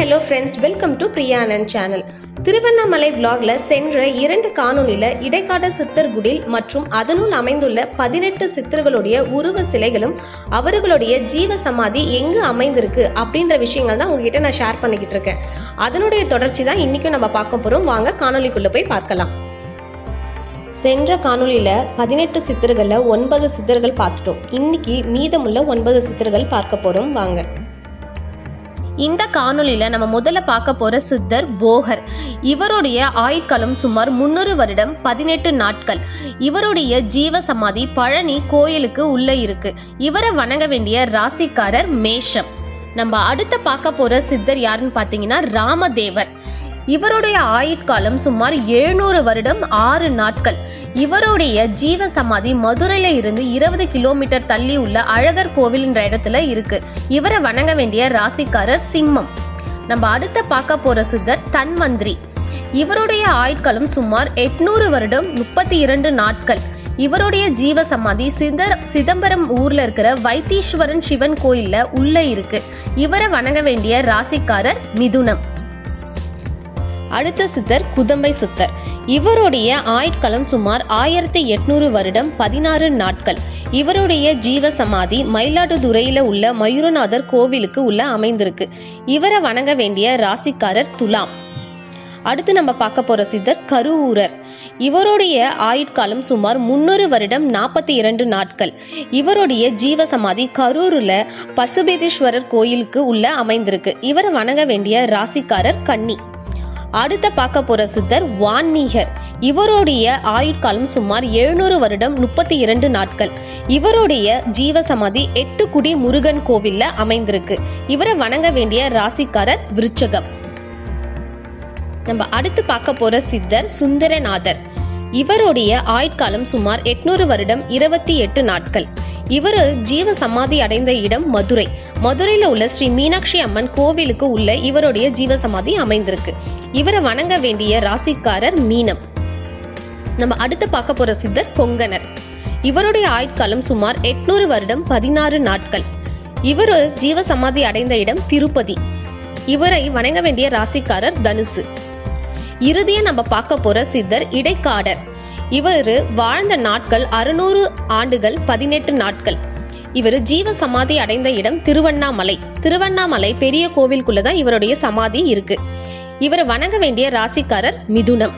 hello friends, welcome to Priya Anand channel. Thiruvannamalai vlogல சென்ற 2 காணொளியில இடைக்கால சித்தர் குடில் மற்றும் அதனுள் அமைந்துள்ள 18 சித்தர்களுடைய உருவ சிலைகளும் அவர்களுடைய ஜீவ சமாதி எங்கு அமைந்திருக்கு அப்படின்ற விஷயங்கள் தான் உங்ககிட்ட நான் ஷேர் பண்ணிக்கிட்டு இருக்கேன். அதனுடைய தொடர்ச்சி தான் இன்னைக்கு நம்ம பார்க்க போறோம். வாங்க காணொளிக்குள்ள போய் பார்க்கலாம். சென்ற காணொளியில 18 சித்தர்கள்ல 9 சித்தர்கள் பார்த்துட்டோம். இன்னைக்கு மீதமுள்ள 9 சித்தர்கள் பார்க்க போறோம். வாங்க. இந்த காணொளியில நம்ம முதல்ல பார்க்க போற சித்தர் போகர். இவருடைய ஆயுட்காலம் சுமார் 300 வருடம் 18 நாட்கள். இவருடைய ஜீவ சமாதி பழனி கோயிலுக்கு உள்ள இருக்கு. இவரை வணங்க வேண்டிய ராசிக்காரர் மேஷம். நம்ம அடுத்த பார்க்க போற சித்தர் யாருன்னு பாத்தீங்கன்னா ராமதேவர். இவருடைய ஆயுட்காலம் சுமார் 700 வருடம் 6 நாட்கள். இவருடைய ஜீவ சமாதி மதுரையில இருந்து 20 கிலோமீட்டர் தள்ளி உள்ள அழகர் கோவில்ன்ற இடத்துல இருக்கு. இவரை வணங்க வேண்டிய ராசிக்காரர் சிம்மம். நம்ம அடுத்த பார்க்க போற சித்தர் தன்வந்திரி. இவருடைய ஆயுட்காலம் சுமார் 800 வருடம் 32 நாட்கள். இவருடைய ஜீவ சமாதி சிதம்பரம் ஊர்ல இருக்கிற வைத்தீஸ்வரன் சிவன் கோயில்ல உள்ள இருக்கு. இவரை வணங்க வேண்டிய ராசிக்காரர் மிதுனம். அடுத்த சித்தர் குதம்பை சித்தர். இவருடைய ஆயுட்காலம் சுமார் 1800 வருடம் 16 நாட்கள். இவருடைய ஜீவ சமாதி மயிலாடுதுறையில உள்ள மயூரநாதர் கோவிலுக்கு உள்ள அமைந்திருக்கு. இவரை வணங்க வேண்டிய ராசிக்காரர் துலாம். அடுத்து நம்ம பார்க்க போற சித்தர் கருவூரர். இவருடைய ஆயுட்காலம் சுமார் 300 வருடம் 42 நாட்கள். இவருடைய ஜீவ சமாதி கரூர்ல பசுபதீஸ்வரர் கோயிலுக்கு உள்ள அமைந்திருக்கு. இவரை வணங்க வேண்டிய ராசிக்காரர் கன்னி. அடுத்த பார்க்க போற சித்தர் வான்மீகர். இவருடைய ஆயுட்காலம் சுமார் 700 வருடம் 32 நாட்கள். இவருடைய ஜீவ சமாதி 8 குடி முருகன் கோவில்ல அமைந்திருக்கு. இவரை வணங்க வேண்டிய ராசிக்காரர் விருச்சகம். நம்ம அடுத்து பார்க்க போற சித்தர் சுந்தரநாதர். இவருடைய ஆயுட்காலம் சுமார் 800 வருடம் 28 நாட்கள். இவர் ஜீவ சமாதி அடைந்த இடம் மதுரை. மதுரையில உள்ள ஸ்ரீ மீனாட்சி அம்மன் கோவிலுக்கு உள்ள இவருடைய ஜீவ சமாதி அமைந்திருக்கு. இவரை வணங்க வேண்டிய ராசிக்காரர் மீனம். நம்ம அடுத்து பார்க்க போற சித்தர் கொங்கணர். இவருடைய ஆயுட்காலம் சுமார் 800 வருடம் 16 நாட்கள். இவர் ஜீவ சமாதி அடைந்த இடம் திருப்பதி. இவரை வணங்க வேண்டிய ராசிக்காரர் தனுசு. இறுதியா நம்ம பார்க்க போற சித்தர் இடைக்காடர். இவர் வாழ்ந்த நாட்கள் 600 ஆண்டுகள் 18 நாட்கள். இவர் ஜீவ சமாதி அடைந்த இடம் திருவண்ணாமலை. திருவண்ணாமலை பெரிய கோவிலுக்குள்ளதான் இவருடைய சமாதி இருக்கு. இவரை வணங்க வேண்டிய ராசிக்காரர் மிதுனம்.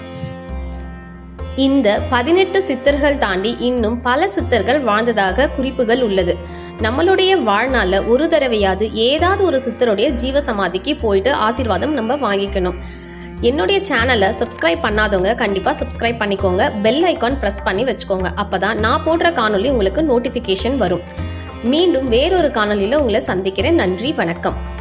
இந்த 18 சித்தர்கள் தாண்டி இன்னும் பல சித்தர்கள் வாழ்ந்ததாக குறிப்புகள் உள்ளது. நம்மளுடைய வாழ்நாள்ல ஒரு தடவையாவது ஏதாவது ஒரு சித்தருடைய ஜீவ சமாதிக்கு போயிட்டு ஆசீர்வாதம் நம்ம வாங்கிக்கணும். என்னுடைய சேனலை சப்ஸ்கிரைப் பண்ணாதவங்க கண்டிப்பா சப்ஸ்கிரைப் பண்ணிக்கோங்க. பெல் ஐக்கான் பிரஸ் பண்ணி வச்சுக்கோங்க. அப்பதான் நான் போடுற காணொளி உங்களுக்கு நோட்டிபிகேஷன் வரும். மீண்டும் வேறொரு காணொளியில உங்களை சந்திக்கிறேன். நன்றி, வணக்கம்.